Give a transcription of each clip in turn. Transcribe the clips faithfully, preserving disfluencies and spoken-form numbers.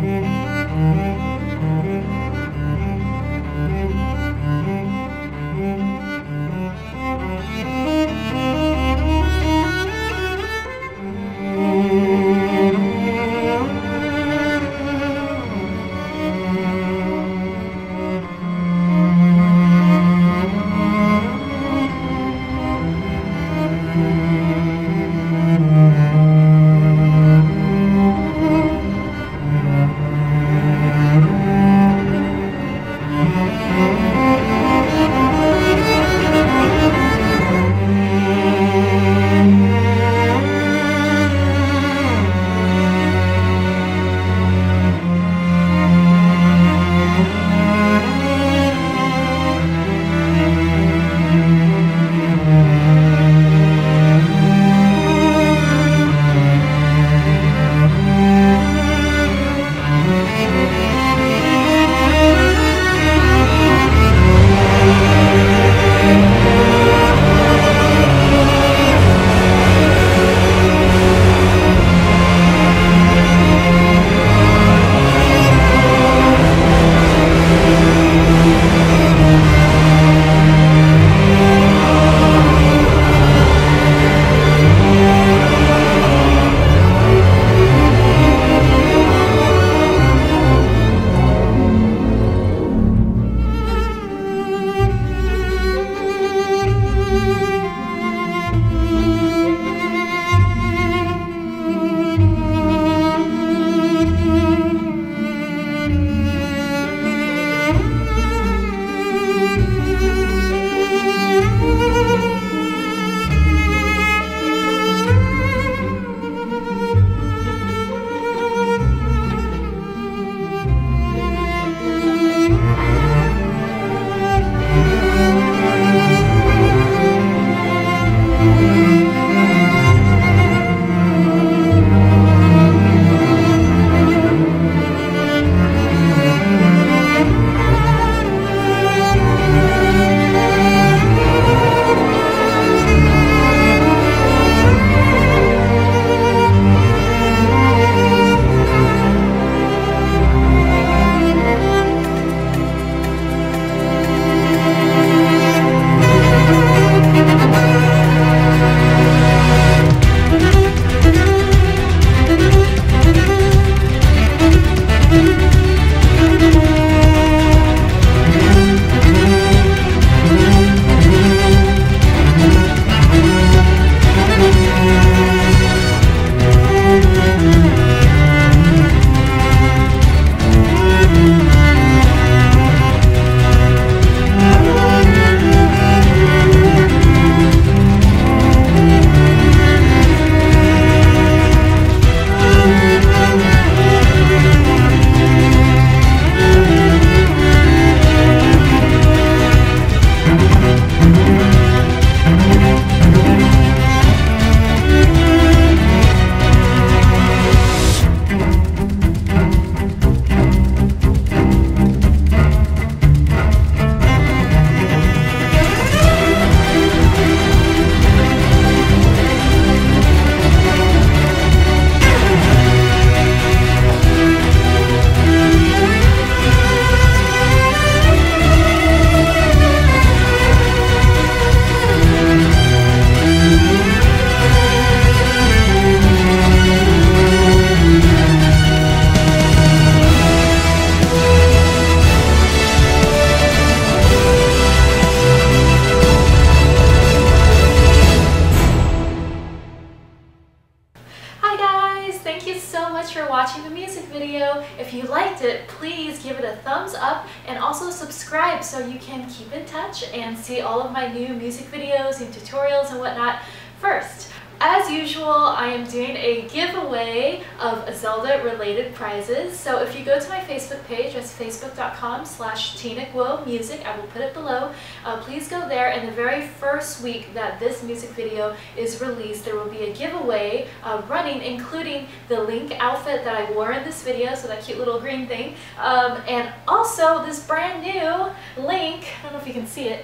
watching the music video. If you liked it, please give it a thumbs up and also subscribe so you can keep in touch and see all of my new music videos and tutorials and whatnot first. As usual, I am doing a giveaway of Zelda related prizes. So if you go to my Facebook page, it's facebook dot com slash Tina Guo Music. I will put it below. Uh, please go there, and the very first week that this music video is released, there will be a giveaway uh, running, including the Link outfit that I wore in this video, so that cute little green thing, um, and also this brand new Link, I don't know if you can see it,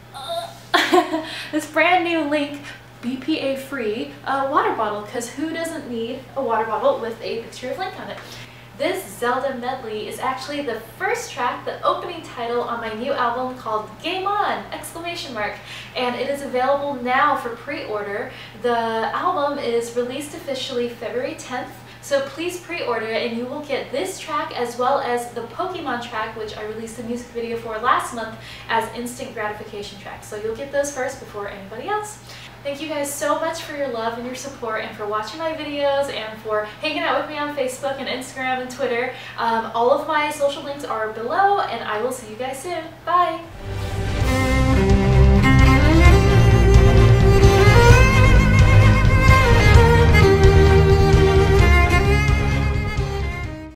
uh, this brand new Link B P A free uh, water bottle, because who doesn't need a water bottle with a picture of Link on it? This Zelda Medley is actually the first track, the opening title on my new album called Game On! Exclamation mark. And it is available now for pre-order. The album is released officially February tenth. So please pre-order it and you will get this track as well as the Pokemon track, which I released a music video for last month, as instant gratification tracks. So you'll get those first before anybody else. Thank you guys so much for your love and your support and for watching my videos and for hanging out with me on Facebook and Instagram and Twitter. Um, all of my social links are below and I will see you guys soon. Bye!